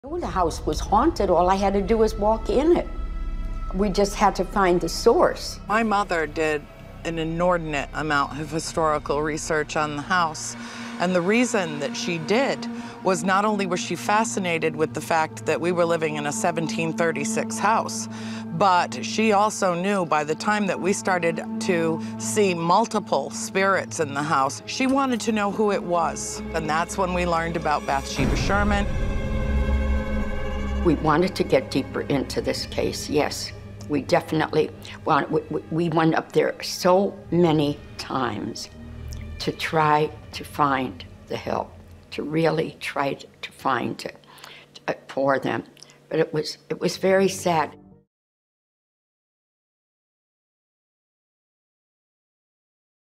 The house was haunted. All I had to do was walk in it. We just had to find the source. My mother did an inordinate amount of historical research on the house. And the reason that she did was not only was she fascinated with the fact that we were living in a 1736 house, but she also knew by the time that we started to see multiple spirits in the house, she wanted to know who it was. And that's when we learned about Bathsheba Sherman. We wanted to get deeper into this case, yes. We definitely we went up there so many times to try to find the help, to really try to find it for them. But it was very sad.